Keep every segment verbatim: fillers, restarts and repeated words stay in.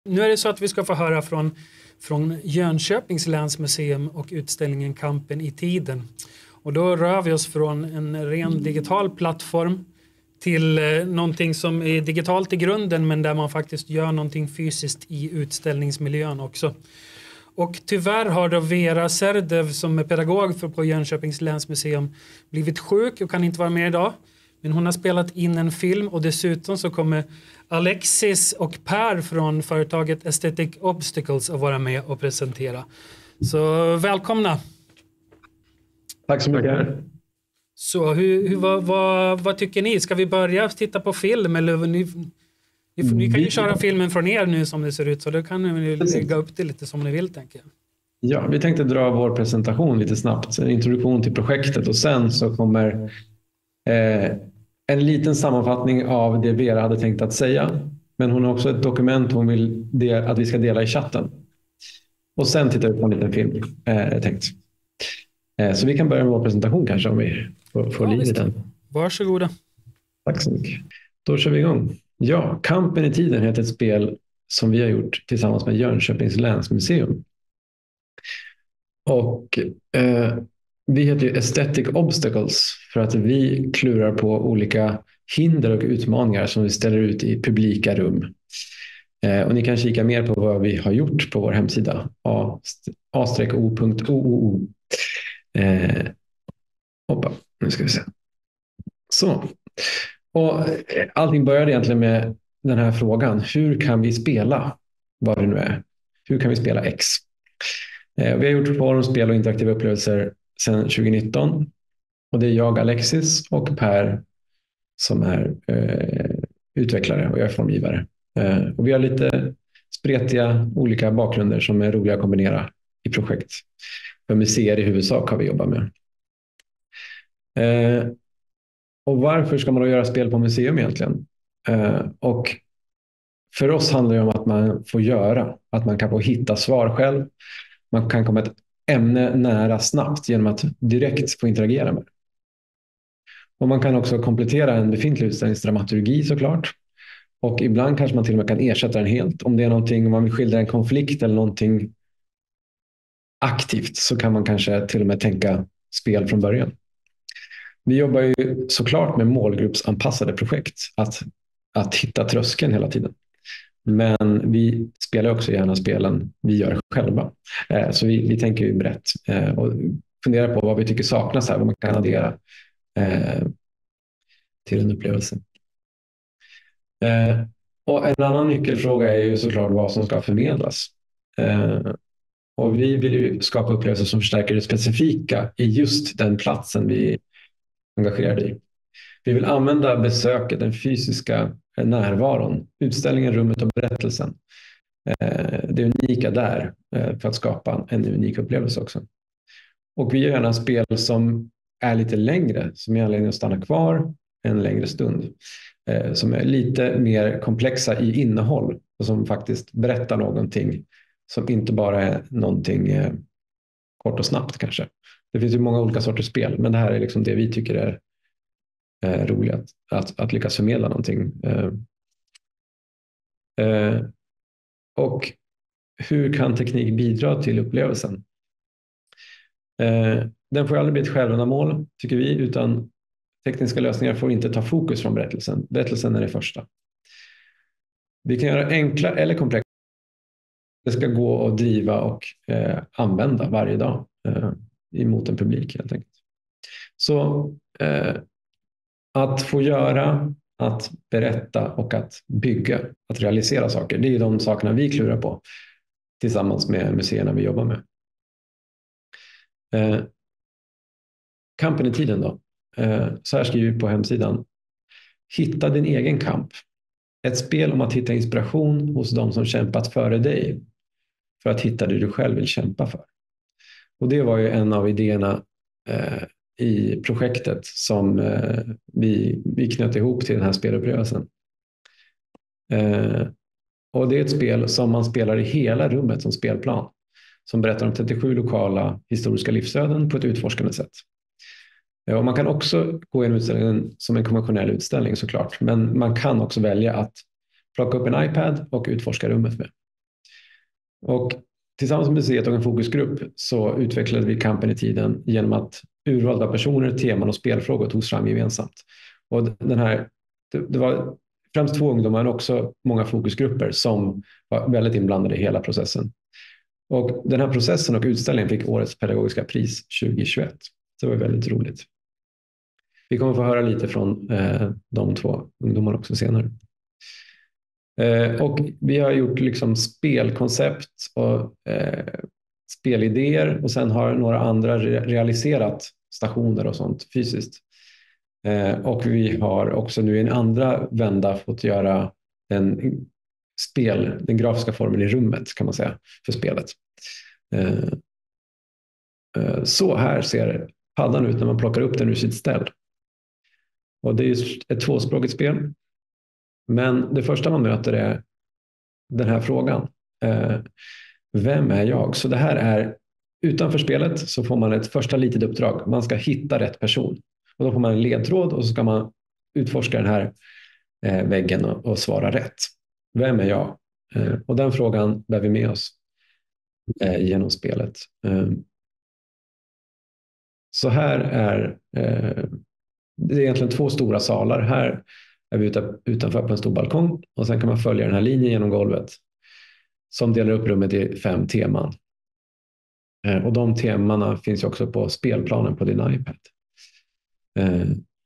Nu är det så att vi ska få höra från, från Jönköpings länsmuseum och utställningen Kampen i tiden. Och då rör vi oss från en ren digital plattform till eh, någonting som är digitalt i grunden men där man faktiskt gör någonting fysiskt i utställningsmiljön också. Och tyvärr har då Vera Serdev som är pedagog för på Jönköpings länsmuseum blivit sjuk och kan inte vara med idag. Men hon har spelat in en film och dessutom så kommer Alexis och Per från företaget Aesthetic Obstacles att vara med och presentera. Så välkomna! Tack så mycket. Så hur, hur, vad, vad, vad tycker ni? Ska vi börja titta på film? Eller ni, ni, ni kan ju köra filmen från er nu som det ser ut, så då kan ni lägga upp det lite som ni vill, tänker jag. Ja, vi tänkte dra vår presentation lite snabbt. En introduktion till projektet och sen så kommer eh, en liten sammanfattning av det Vera hade tänkt att säga. Men hon har också ett dokument hon vill de- att vi ska dela i chatten. Och sen tittar vi på en liten film, eh, tänkt. Eh, så vi kan börja med vår presentation kanske om vi får, får Ja, liv i visst. den. Varsågoda. Tack så mycket. Då kör vi igång. Ja, Kampen i tiden heter ett spel som vi har gjort tillsammans med Jönköpings länsmuseum. Och eh, vi heter ju Aesthetic Obstacles för att vi klurar på olika hinder och utmaningar som vi ställer ut i publika rum. Eh, och ni kan kika mer på vad vi har gjort på vår hemsida a o punkt o o o. Eh, hoppa, nu ska vi se. Så. Och eh, allting började egentligen med den här frågan. Hur kan vi spela vad det nu är? Hur kan vi spela X? Eh, vi har gjort forum, spel och interaktiva upplevelser sedan tjugonitton. Och det är jag, Alexis, och Per som är eh, utvecklare och jag är formgivare. Eh, och vi har lite spretiga olika bakgrunder som är roliga att kombinera i projekt. För museer i huvudsak har vi jobbat med. Eh, och varför ska man då göra spel på museum egentligen? Eh, och för oss handlar det om att man får göra, att man kan få hitta svar själv. Man kan komma ett ämne nära snabbt genom att direkt få interagera med det. Och man kan också komplettera en befintlig utställningsdramaturgi såklart. Och ibland kanske man till och med kan ersätta den helt. Om det är någonting, om man vill skildra en konflikt eller någonting aktivt så kan man kanske till och med tänka spel från början. Vi jobbar ju såklart med målgruppsanpassade projekt. Att, att hitta tröskeln hela tiden. Men vi spelar också gärna spelen vi gör själva. Eh, så vi, vi tänker ju brett eh, och funderar på vad vi tycker saknas här. Vad man kan addera eh, till en upplevelse. Eh, och en annan nyckelfråga är ju såklart vad som ska förmedlas. Eh, och vi vill ju skapa upplevelser som förstärker det specifika i just den platsen vi är engagerade i. Vi vill använda besöket, den fysiska närvaron, utställningen, rummet och berättelsen. Eh, det unika där eh, för att skapa en unik upplevelse också. Och vi gör gärna spel som är lite längre, som är anledning att stanna kvar en längre stund. Eh, som är lite mer komplexa i innehåll och som faktiskt berättar någonting som inte bara är någonting eh, kort och snabbt kanske. Det finns ju många olika sorters spel, men det här är liksom det vi tycker är eh, roligt att, att, att lyckas förmedla någonting. Eh, eh, och hur kan teknik bidra till upplevelsen? Eh, den får aldrig bli ett självändamål, tycker vi, utan tekniska lösningar får inte ta fokus från berättelsen. Berättelsen är det första. Vi kan göra enkla eller komplexa. Det ska gå att driva och eh, använda varje dag eh, emot en publik helt enkelt. Så eh, att få göra, att berätta och att bygga, att realisera saker. Det är de sakerna vi klurar på tillsammans med museerna vi jobbar med. Eh, kampen i tiden då. Eh, så här skriver vi på hemsidan. Hitta din egen kamp. Ett spel om att hitta inspiration hos de som kämpat före dig för att hitta det du själv vill kämpa för. Och det var ju en av idéerna eh, i projektet som eh, vi, vi knöt ihop till den här spelupplevelsen. Eh, och det är ett spel som man spelar i hela rummet som spelplan. Som berättar om trettiosju lokala historiska livsöden på ett utforskande sätt. Eh, och man kan också gå in i utställningen som en konventionell utställning såklart. Men man kan också välja att plocka upp en iPad och utforska rummet med. Och tillsammans med museet och en fokusgrupp så utvecklade vi kampen i tiden genom att urvalda personer, teman och spelfrågor togs fram gemensamt. Och den här, det, det var främst två ungdomar men också många fokusgrupper som var väldigt inblandade i hela processen. Och den här processen och utställningen fick årets pedagogiska pris tjugohundratjugoett. Det var väldigt roligt. Vi kommer få höra lite från eh, de två ungdomarna också senare. Eh, och vi har gjort liksom spelkoncept och eh, spelidéer och sen har några andra re- realiserat stationer och sånt fysiskt. Eh, och vi har också nu i en andra vända fått göra den, spel, den grafiska formen i rummet kan man säga för spelet. Eh, eh, så här ser paddan ut när man plockar upp den ur sitt ställ. Och det är ett tvåspråkigt spel. Men det första man möter är den här frågan. Eh, vem är jag? Så det här är utanför spelet så får man ett första litet uppdrag. Man ska hitta rätt person. Och då får man en ledtråd och så ska man utforska den här eh, väggen och, och svara rätt. Vem är jag? Eh, och den frågan bär vi med oss eh, genom spelet. Eh, så här är eh, det är egentligen två stora salar. Här är vi utanför på en stor balkong och sen kan man följa den här linjen genom golvet som delar upp rummet i fem teman. Eh, och de temana finns ju också på spelplanen på din iPad. Eh,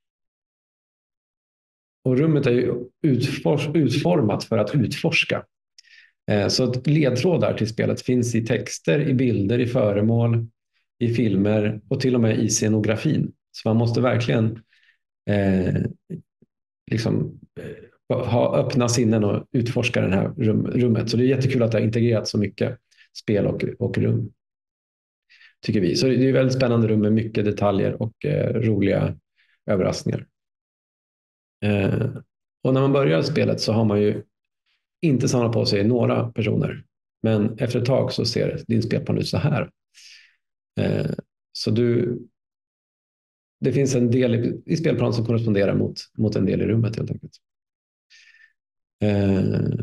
och rummet är ju utfor- utformat för att utforska. Eh, så att ledtrådar till spelet finns i texter, i bilder, i föremål, i filmer och till och med i scenografin. Så man måste verkligen eh, liksom eh, ha öppna sinnen och utforska det här rum, rummet. Så det är jättekul att det har integrerat så mycket spel och, och rum. Tycker vi. Så det är ett väldigt spännande rum med mycket detaljer och eh, roliga överraskningar. Eh, och när man börjar spelet så har man ju inte samlat på sig några personer. Men efter ett tag så ser din spelplan ut så här. Eh, så du det finns en del i, i spelplanen som korresponderar mot, mot en del i rummet helt enkelt. Eh,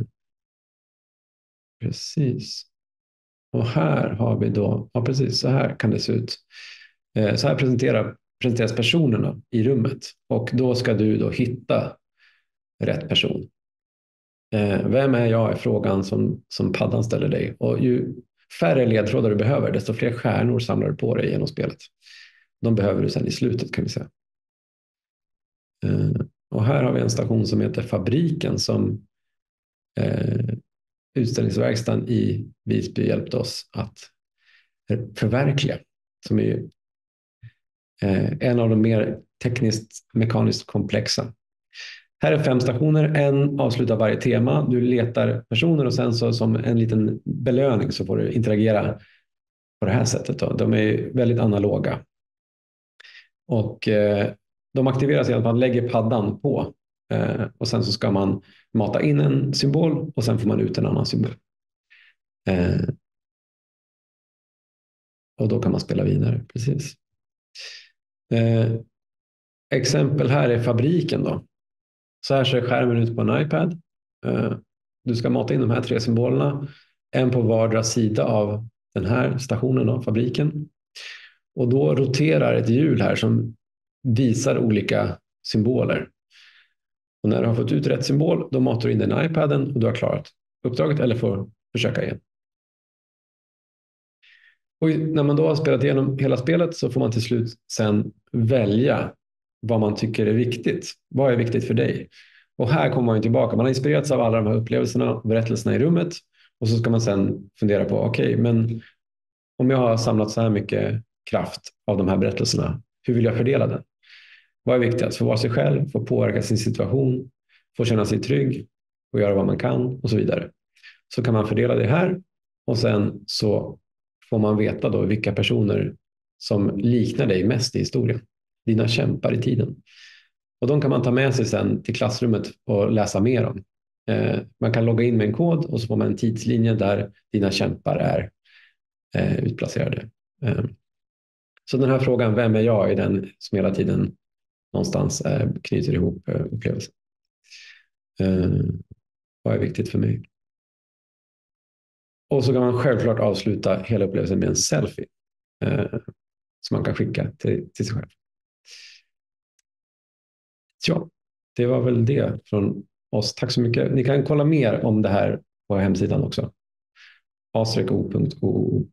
precis. Och här har vi då, ja precis, så här kan det se ut. Eh, så här presenterar, presenteras personerna i rummet. Och då ska du då hitta rätt person. Eh, vem är jag är frågan som, som paddan ställer dig. Och ju färre ledtrådar du behöver, desto fler stjärnor samlar du på dig genom spelet. De behöver du sedan i slutet kan vi säga. Eh, och här har vi en station som heter Fabriken som eh, utställningsverkstan i Visby hjälpte oss att förverkliga. Som är ju, eh, en av de mer tekniskt mekaniskt komplexa. Här är fem stationer, en avslutar varje tema. Du letar personer och sen så som en liten belöning så får du interagera på det här sättet. Då. De är väldigt analoga. Och eh, de aktiveras genom att man lägger paddan på. Eh, och sen så ska man mata in en symbol och sen får man ut en annan symbol. Eh, och då kan man spela vidare. Precis. Eh, exempel här är Fabriken då. Så här ser skärmen ut på en iPad. Eh, du ska mata in de här tre symbolerna. En på vardera sida av den här stationen då, Fabriken. Och då roterar ett hjul här som visar olika symboler. Och när du har fått ut rätt symbol, då matar du in den i iPaden och du har klarat uppdraget eller får försöka igen. Och när man då har spelat igenom hela spelet så får man till slut sen välja vad man tycker är viktigt. Vad är viktigt för dig? Och här kommer man ju tillbaka. Man har inspirerats av alla de här upplevelserna och berättelserna i rummet. Och så ska man sen fundera på, okej, okay, men om jag har samlat så här mycket kraft av de här berättelserna, hur vill jag fördela den? Vad är viktigt? Att få vara sig själv, få påverka sin situation, få känna sig trygg och göra vad man kan och så vidare. Så kan man fördela det här och sen så får man veta då vilka personer som liknar dig mest i historien. Dina kämpar i tiden. Och de kan man ta med sig sen till klassrummet och läsa mer om. Eh, man kan logga in med en kod och så får man en tidslinje där dina kämpar är eh, utplacerade. Eh, så den här frågan, vem är jag, är den som hela tiden någonstans eh, knyter ihop eh, upplevelsen. Eh, vad är viktigt för mig? Och så kan man självklart avsluta hela upplevelsen med en selfie eh, som man kan skicka till, till sig själv. Ja, det var väl det från oss. Tack så mycket. Ni kan kolla mer om det här på hemsidan också. a s r k o punkt o o.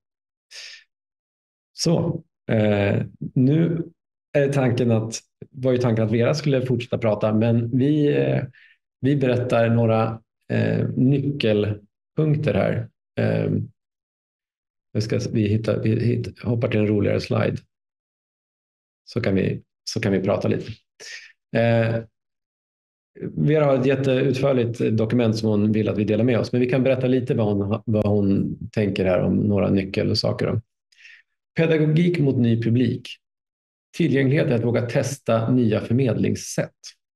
Så, eh, nu är tanken att, var ju tanken att Vera skulle fortsätta prata, men vi, eh, vi berättar några eh, nyckelpunkter här. Eh, vi, ska, vi, hittar, vi hittar, hoppar till en roligare slide. Så kan vi, så kan vi prata lite. Eh, Vera har ett jätteutförligt dokument som hon vill att vi delar med oss, men vi kan berätta lite vad hon, vad hon tänker här om några nyckelsaker. Pedagogik mot ny publik. Tillgänglighet är att våga testa nya förmedlingssätt.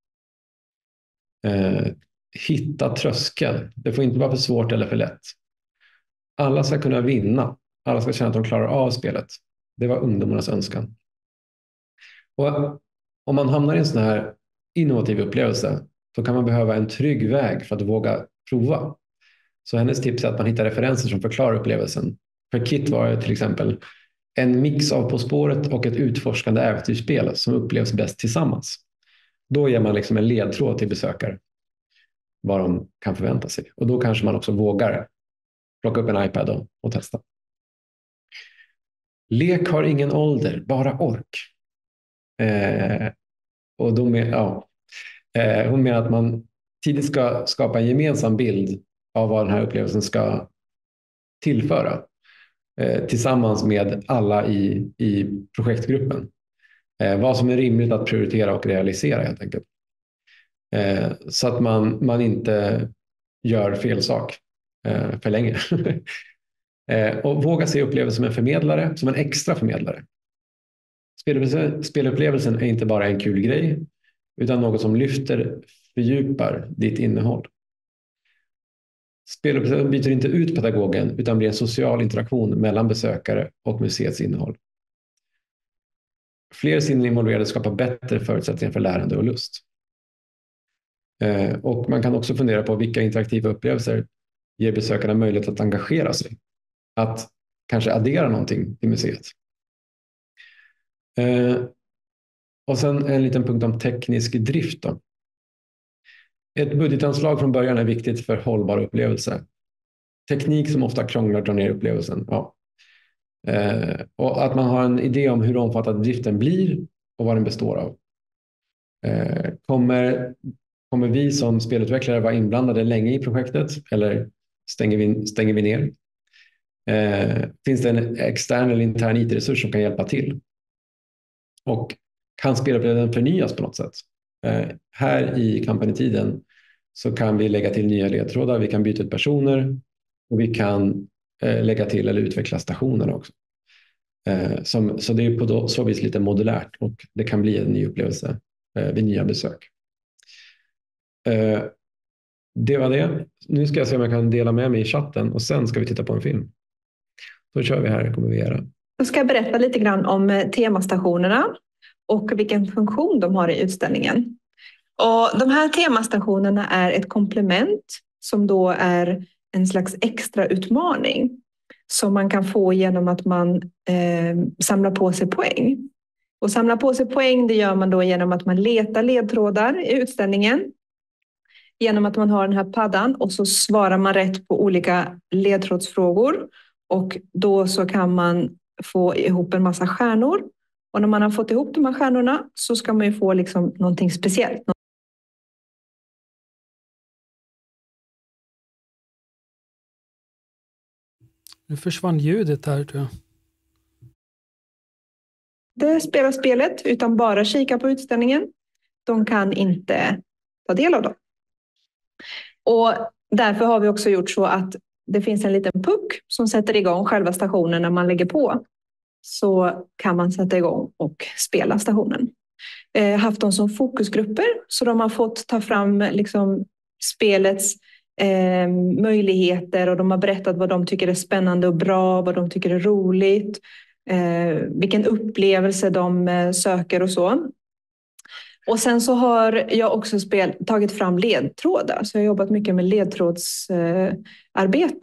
Eh, hitta tröskel. Det får inte vara för svårt eller för lätt. Alla ska kunna vinna. Alla ska känna att de klarar av spelet. Det var ungdomarnas önskan. Och om man hamnar i en sån här innovativ upplevelse, då kan man behöva en trygg väg för att våga prova. Så hennes tips är att man hittar referenser som förklarar upplevelsen. För Kit var det till exempel en mix av På spåret och ett utforskande äventyrsspel som upplevs bäst tillsammans. Då ger man liksom en ledtråd till besökare vad de kan förvänta sig. Och då kanske man också vågar plocka upp en iPad och, och testa. Lek har ingen ålder, bara ork. Eh, och då med, ja, eh, hon menar att man tidigt ska skapa en gemensam bild av vad den här upplevelsen ska tillföra. Eh, tillsammans med alla i, i projektgruppen. Eh, vad som är rimligt att prioritera och realisera helt enkelt. Eh, så att man, man inte gör fel sak eh, för länge. eh, och våga se upplevelsen som en förmedlare, som en extra förmedlare. Spelupplevelsen, spelupplevelsen är inte bara en kul grej, utan något som lyfter, fördjupar ditt innehåll. Spelupplevelsen byter inte ut pedagogen, utan blir en social interaktion mellan besökare och museets innehåll. Fler sinnen involverade skapar bättre förutsättningar för lärande och lust. Eh, och man kan också fundera på vilka interaktiva upplevelser ger besökarna möjlighet att engagera sig. Att kanske addera någonting i museet. Eh, och sen en liten punkt om teknisk drift då. Ett budgetanslag från början är viktigt för hållbar upplevelse. Teknik som ofta krånglar drar ner upplevelsen. Ja. Eh, och att man har en idé om hur omfattande driften blir och vad den består av. Eh, kommer, kommer vi som spelutvecklare vara inblandade länge i projektet eller stänger vi, stänger vi ner? Eh, finns det en extern eller intern I T-resurs som kan hjälpa till? Och kan spelupplevelsen förnyas på något sätt? Eh, här i kampanjtiden så kan vi lägga till nya ledtrådar, vi kan byta ut personer och vi kan eh, lägga till eller utveckla stationerna också. Eh, som, så det är på då, så vis lite modulärt och det kan bli en ny upplevelse eh, vid nya besök. Eh, det var det. Nu ska jag se om jag kan dela med mig i chatten och sen ska vi titta på en film. Då kör vi här, kommer vi göra. Jag ska berätta lite grann om temastationerna och vilken funktion de har i utställningen. Och de här temastationerna är ett komplement som då är en slags extra utmaning som man kan få genom att man eh, samlar på sig poäng. Och samla på sig poäng det gör man då genom att man letar ledtrådar i utställningen. Genom att man har den här paddan och så svarar man rätt på olika ledtrådsfrågor. Och då så kan man få ihop en massa stjärnor. Och när man har fått ihop de här stjärnorna så ska man ju få liksom någonting speciellt. Nu försvann ljudet här tror jag. Det spelar spelet utan bara kika på utställningen. De kan inte ta del av dem. Och därför har vi också gjort så att det finns en liten puck som sätter igång själva stationen när man lägger på. Så kan man sätta igång och spela stationen. Eh, haft dem som fokusgrupper så de har fått ta fram liksom, spelets eh, möjligheter och de har berättat vad de tycker är spännande och bra, vad de tycker är roligt, eh, vilken upplevelse de eh, söker och så. Och sen så har jag också spel, tagit fram ledtrådar så jag har jobbat mycket med ledtrådsarbetet.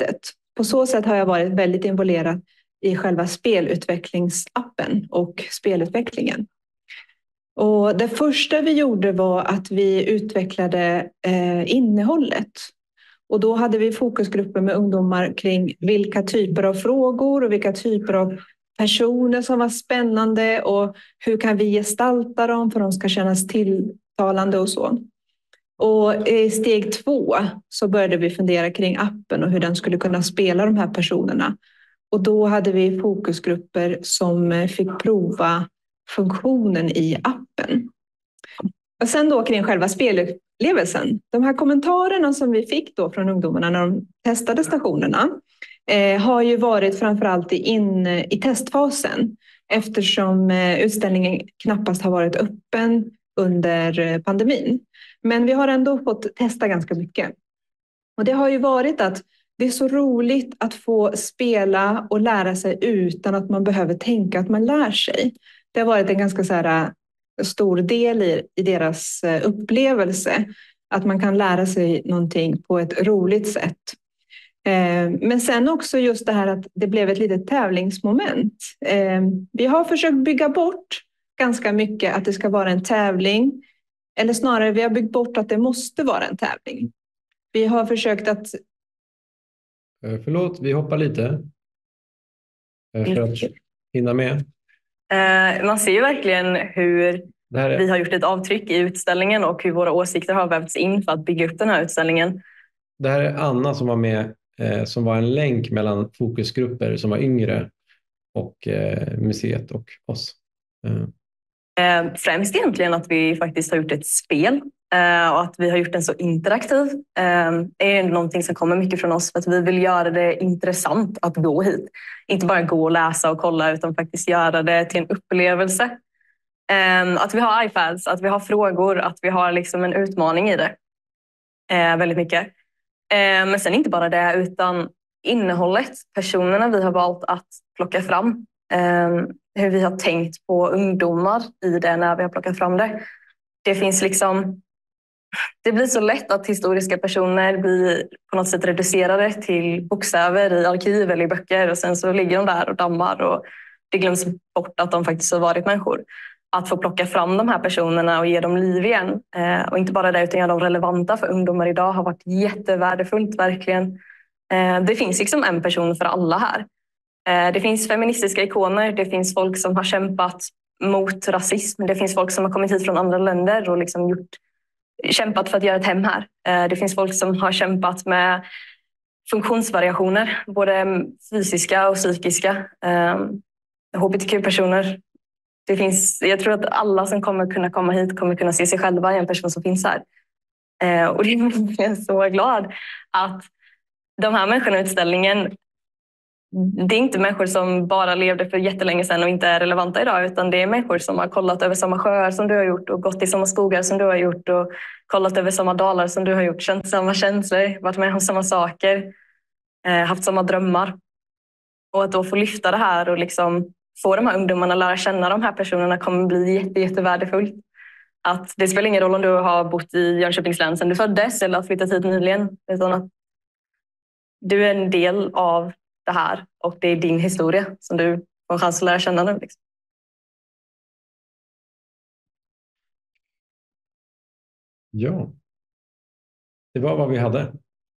på så sätt har jag varit väldigt involverad i själva spelutvecklingsappen och spelutvecklingen. Och det första vi gjorde var att vi utvecklade eh, innehållet. Och då hade vi fokusgrupper med ungdomar kring vilka typer av frågor och vilka typer av personer som var spännande och hur kan vi gestalta dem för att de ska kännas tilltalande och så. Och i steg två så började vi fundera kring appen och hur den skulle kunna spela de här personerna. Och då hade vi fokusgrupper som fick prova funktionen i appen. Och sen då kring själva spelupplevelsen. De här kommentarerna som vi fick då från ungdomarna när de testade stationerna eh, har ju varit framförallt in i testfasen eftersom eh, utställningen knappast har varit öppen under pandemin. Men vi har ändå fått testa ganska mycket. Och det har ju varit att det är så roligt att få spela och lära sig utan att man behöver tänka att man lär sig. Det har varit en ganska så här stor del i, i deras upplevelse. Att man kan lära sig någonting på ett roligt sätt. Eh, men sen också just det här att det blev ett litet tävlingsmoment. Eh, vi har försökt bygga bort ganska mycket att det ska vara en tävling. Eller snarare, vi har byggt bort att det måste vara en tävling. Vi har försökt att... Förlåt, vi hoppar lite. För att hinna med. Eh, man ser ju verkligen hur är... vi har gjort ett avtryck i utställningen och hur våra åsikter har vävts in för att bygga upp den här utställningen. Det här är Anna som var med, eh, som var en länk mellan fokusgrupper som var yngre och eh, museet och oss. Eh. Eh, främst egentligen att vi faktiskt har gjort ett spel eh, och att vi har gjort den så interaktiv eh, är någonting som kommer mycket från oss för att vi vill göra det intressant att gå hit. Inte bara gå och läsa och kolla utan faktiskt göra det till en upplevelse. Eh, att vi har iPads, att vi har frågor, att vi har liksom en utmaning i det. Eh, väldigt mycket. Eh, men sen inte bara det utan innehållet, personerna vi har valt att plocka fram. Eh, hur vi har tänkt på ungdomar i det när vi har plockat fram det. Det finns liksom... Det blir så lätt att historiska personer blir på något sätt reducerade till bokstäver i arkiv eller i böcker och sen så ligger de där och dammar och det glöms bort att de faktiskt har varit människor. Att få plocka fram de här personerna och ge dem liv igen eh, och inte bara det utan göra dem relevanta för ungdomar idag har varit jättevärdefullt verkligen. Eh, det finns liksom en person för alla här. Det finns feministiska ikoner, det finns folk som har kämpat mot rasism, det finns folk som har kommit hit från andra länder och liksom gjort, kämpat för att göra ett hem här. Det finns folk som har kämpat med funktionsvariationer, både fysiska och psykiska. H B T Q-personer. Det finns, jag tror att alla som kommer kunna komma hit kommer kunna se sig själva i en person som finns här. Och det är jag så glad att de här människorna i utställningen det är inte människor som bara levde för jättelänge sedan och inte är relevanta idag utan det är människor som har kollat över samma sjöar som du har gjort och gått i samma skogar som du har gjort och kollat över samma dalar som du har gjort, känt samma känslor, varit med om samma saker, eh, haft samma drömmar. Och att då få lyfta det här och liksom få de här ungdomarna lära känna de här personerna kommer bli jätte, jättevärdefullt. Att det spelar ingen roll om du har bott i Jönköpings län sedan du föddes eller har flyttat hit nyligen utan att du är en del av det här och det är din historia som du får en chans att lära känna nu. Liksom. Ja, det var vad vi hade.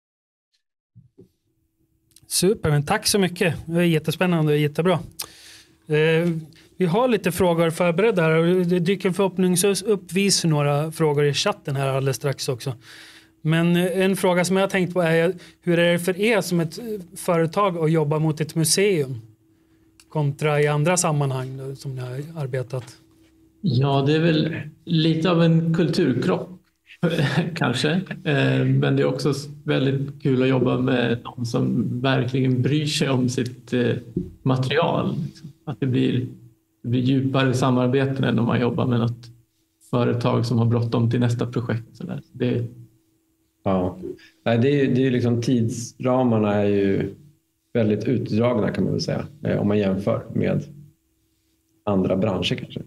Super, men tack så mycket. Det var jättespännande och jättebra. Eh, vi har lite frågor förberedda här och det dyker förhoppningsvis upp vis några frågor i chatten här alldeles strax också. Men en fråga som jag har tänkt på är hur är det för er som ett företag att jobba mot ett museum kontra i andra sammanhang då, som ni har arbetat? Ja, det är väl lite av en kulturkrock kanske. Men det är också väldigt kul att jobba med någon som verkligen bryr sig om sitt material. Att det blir, det blir djupare samarbeten än om man jobbar med något företag som har bråttom till nästa projekt. Så där. Det Ja, det är, det är liksom tidsramarna är ju väldigt utdragna kan man väl säga om man jämför med andra branscher kanske.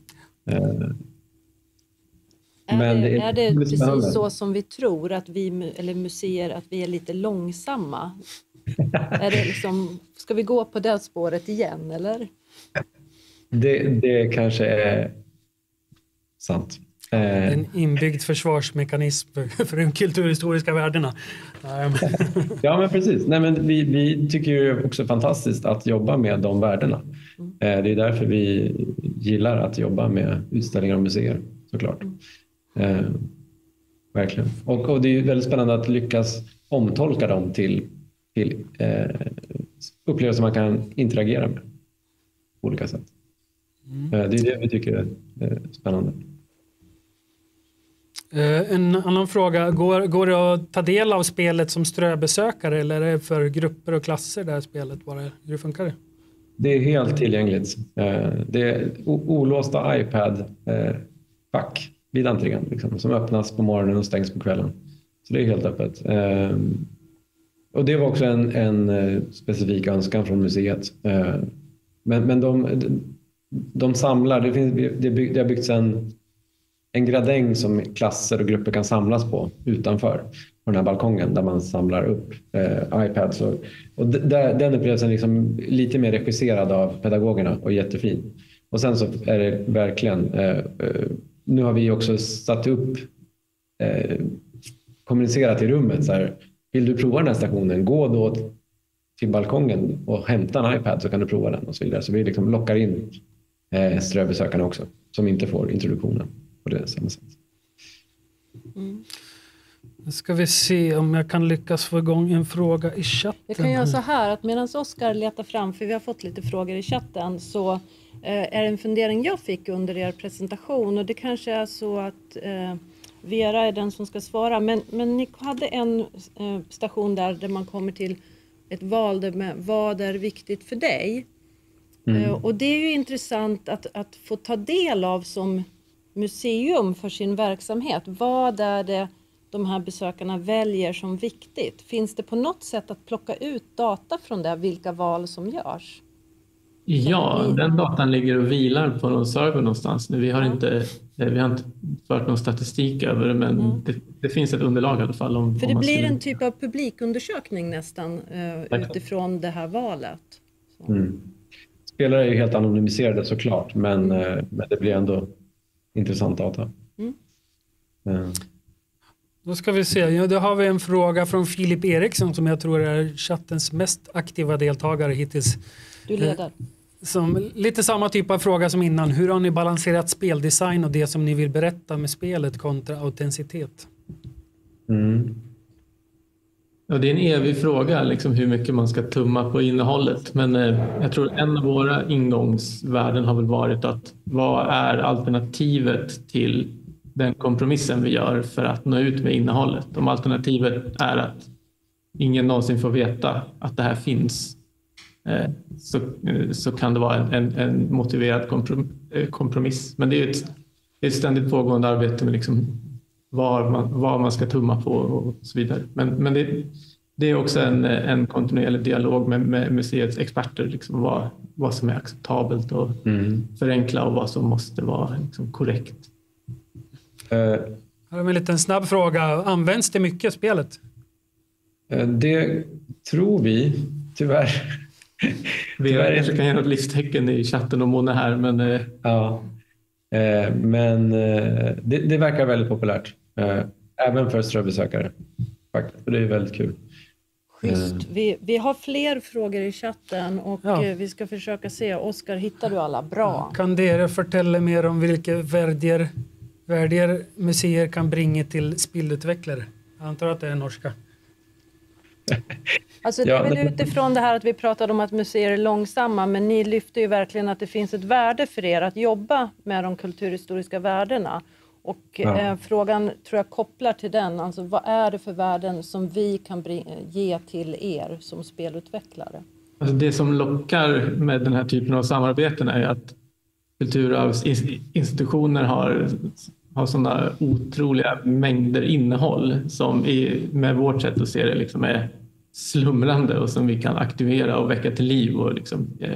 Är Men det, det är, är det precis så som vi tror att vi eller museer att vi är lite långsamma Är det liksom, ska vi gå på det spåret igen eller? Det, det kanske är sant. En inbyggd försvarsmekanism för, för de kulturhistoriska värdena. Ja, men precis. Nej, men vi, vi tycker ju också fantastiskt att jobba med de värdena. Det är därför vi gillar att jobba med utställningar och museer, såklart. Eh, verkligen. Och, och det är väldigt spännande att lyckas omtolka dem till, till eh, upplevelser man kan interagera med på olika sätt. Mm. Eh, det är det vi tycker är eh, spännande. En annan fråga, går, går det att ta del av spelet som ströbesökare eller är det för grupper och klasser där spelet bara, hur funkar det? Det är helt tillgängligt. Det är olåsta iPad-fack vid entrén liksom, som öppnas på morgonen och stängs på kvällen. Så det är helt öppet. Och det var också en, en specifik önskan från museet. Men, men de, de samlar, det, finns, det har byggts en en gradäng som klasser och grupper kan samlas på utanför på den här balkongen där man samlar upp eh, iPads. Och, och d- den upplevelsen är liksom lite mer regisserad av pedagogerna och jättefin. Och sen så är det verkligen, eh, eh, nu har vi också satt upp, eh, kommunicerat i rummet så här, vill du prova den här stationen, gå då till balkongen och hämta en iPad så kan du prova den och så vidare. Så vi liksom lockar in eh, ströbesökarna också som inte får introduktionen. På det samma sätt. Mm. Nu ska vi se om jag kan lyckas få igång en fråga i chatten. Jag kan göra så här att medan Oskar letar fram, för vi har fått lite frågor i chatten, så eh, är det en fundering jag fick under er presentation, och det kanske är så att eh, Vera är den som ska svara, men, men ni hade en eh, station där, där man kommer till ett val där med vad är viktigt för dig. Mm. Eh, och det är ju intressant att, att få ta del av som museum för sin verksamhet. Vad är det de här besökarna väljer som viktigt? Finns det på något sätt att plocka ut data från det, vilka val som görs? Ja, den datan ligger och vilar på någon server någonstans. Vi har inte, vi har inte fört någon statistik över det, men mm. det, det finns ett underlag i alla fall. Om, för det om blir skulle... en typ av publikundersökning nästan uh, utifrån det här valet. Mm. Spelare är ju helt anonymiserade såklart, men, mm. men det blir ändå intressant data. Mm. Mm. Då ska vi se. Ja, då har vi en fråga från Filip Eriksson som jag tror är chattens mest aktiva deltagare hittills. Du leder. Eh, som, lite samma typ av fråga som innan. Hur har ni balanserat speldesign och det som ni vill berätta med spelet kontra autenticitet? Mm. Ja, det är en evig fråga liksom, hur mycket man ska tumma på innehållet. Men eh, jag tror en av våra ingångsvärden har väl varit att vad är alternativet till den kompromissen vi gör för att nå ut med innehållet. Om alternativet är att ingen någonsin får veta att det här finns, eh, så, så kan det vara en, en, en motiverad kompromiss. Men det är ett, ett ständigt pågående arbete med liksom Var man, vad man ska tumma på och så vidare. Men, men det, det är också en, en kontinuerlig dialog med, med museets experter. Liksom vad, vad som är acceptabelt och mm. förenkla och vad som måste vara liksom korrekt. Uh, Här har vi en liten snabb fråga. Används det mycket spelet? Uh, det tror vi, tyvärr. Vi kan ge något livstecken i chatten om hon är här. Men, uh... ja. uh, men uh, det, det verkar väldigt populärt. Uh, även för ströbesökare. Faktiskt. Det är väldigt kul. Schysst. Vi, vi har fler frågor i chatten och ja. vi ska försöka se. Oskar, hittar du alla? Bra. Kan dere fortälla mer om vilka värdier, värdier museer kan bringa till spillutvecklare? Jag antar att det är norska. Alltså det är väl utifrån det här att vi pratade om att museer är långsamma, men ni lyfter ju verkligen att det finns ett värde för er att jobba med de kulturhistoriska värdena. Och ja. eh, frågan tror jag kopplar till den, alltså vad är det för värden som vi kan bring, ge till er som spelutvecklare? Alltså det som lockar med den här typen av samarbeten är att kulturarvsinstitutioner har, har sådana otroliga mängder innehåll som i, med vårt sätt att se det liksom är slumrande och som vi kan aktivera och väcka till liv och liksom, eh,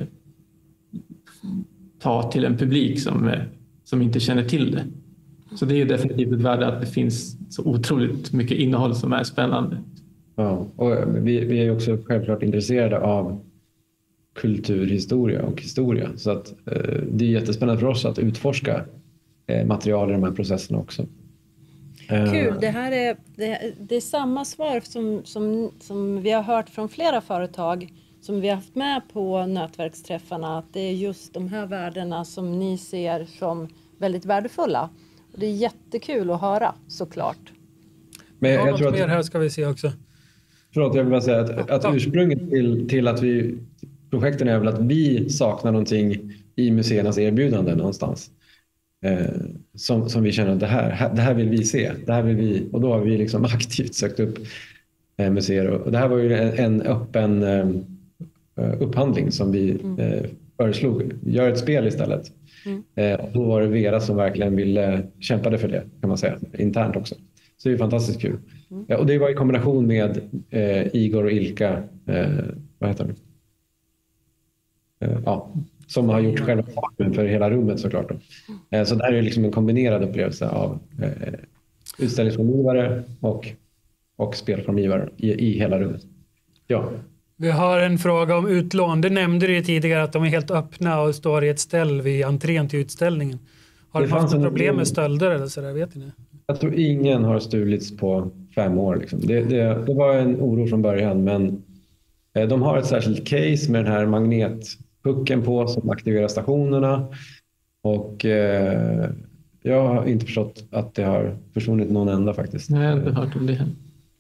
ta till en publik som, eh, som inte känner till det. Så det är ju definitivt ett värde att det finns så otroligt mycket innehåll som är spännande. Ja, och vi, vi är också självklart intresserade av kulturhistoria och historia. Så att, eh, det är jättespännande för oss att utforska eh, material i de här processerna också. Kul, det här är, det, det är samma svar som, som, som vi har hört från flera företag som vi har haft med på nätverksträffarna. Att det är just de här värdena som ni ser som väldigt värdefulla. Och det är jättekul att höra, såklart. Men jag, ja, jag tror mer att, här ska vi se också. förlåt, jag vill bara säga att, att ursprunget till, till att vi projekten är väl att vi saknar någonting i museernas erbjudande någonstans. Eh, som, som vi känner att det här, det här vill vi se. Det här vill vi, och då har vi liksom aktivt sökt upp eh, museer. Och det här var ju en, en öppen eh, upphandling som vi Mm. eh, föreslog. Gör ett spel istället. Mm. Eh, och då var det Vera som verkligen ville kämpade för det, kan man säga, internt också. Så det är fantastiskt kul. Mm. Ja, och det var i kombination med eh, Igor och Ilka, eh, vad heter det? Eh, ja, som har gjort själva farten för hela rummet såklart. Då. Eh, så det här är liksom en kombinerad upplevelse av eh, utställningsformgivare och, och spelformgivare i, i hela rummet. Ja. Vi har en fråga om utlån. Du nämnde ju tidigare att de är helt öppna och står i ett ställ vid entrén till utställningen. Har Det du haft fanns något en- problem med stölder eller så där, vet ni? Jag tror ingen har stulits på fem år. Liksom. Det, det, det var en oro från början, men eh, de har ett särskilt case med den här magnetpucken på som aktiverar stationerna. Och eh, jag har inte förstått att det har försvunnit någon enda faktiskt. Nej, jag har inte hört om det.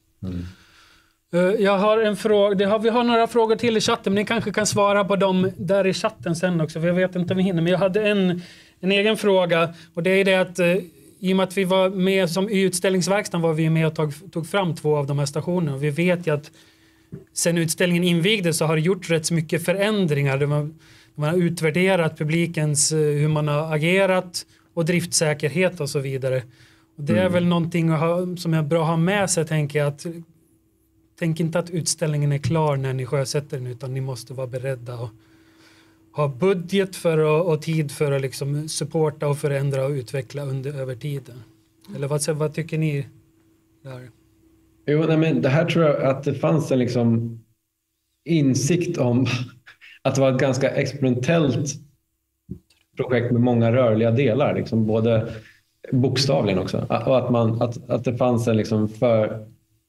Eh, Jag har en fråga. Det har, vi har några frågor till i chatten, men ni kanske kan svara på dem där i chatten sen också, för jag vet inte om vi hinner. Men jag hade en, en egen fråga, och det är det att eh, i och med att vi var med som i utställningsverkstan var vi med och tog, tog fram två av de här stationerna. Vi vet ju att sen utställningen invigdes så har det gjort rätt så mycket förändringar. Man, man har utvärderat publikens, eh, hur man har agerat och driftsäkerhet och så vidare. Och det är Mm. väl någonting att ha, som är bra att ha med sig, tänker jag. Att, tänk inte att utställningen är klar när ni sjösätter den, utan ni måste vara beredda och ha budget för och, och tid för att liksom supporta och förändra och utveckla under över tiden. Eller vad, vad tycker ni där? Jo, nej, men det här tror jag att det fanns en liksom insikt om att det var ett ganska experimentellt projekt med många rörliga delar, liksom både bokstavligen också. Och att, man, att, att det fanns en, liksom för,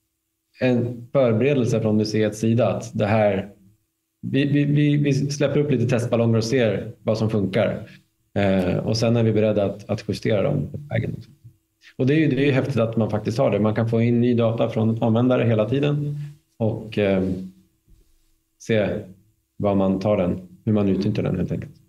en förberedelse från museets sida att det här, vi, vi, vi, vi släpper upp lite testballonger och ser vad som funkar. Eh, och sen är vi beredda att, att justera dem på vägen. Och det är ju det är ju häftigt att man faktiskt har det. Man kan få in ny data från användare hela tiden och eh, se vad man tar den, hur man utnyttjar den helt enkelt.